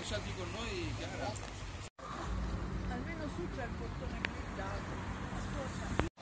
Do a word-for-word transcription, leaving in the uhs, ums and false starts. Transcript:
lasciati con noi, Chiara. Almeno su c'è il portone blindato.